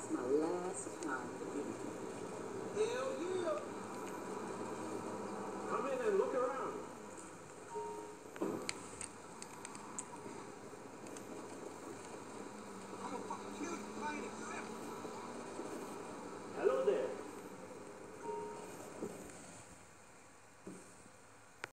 That's my last time to do it. Hell yeah. Come in and look around.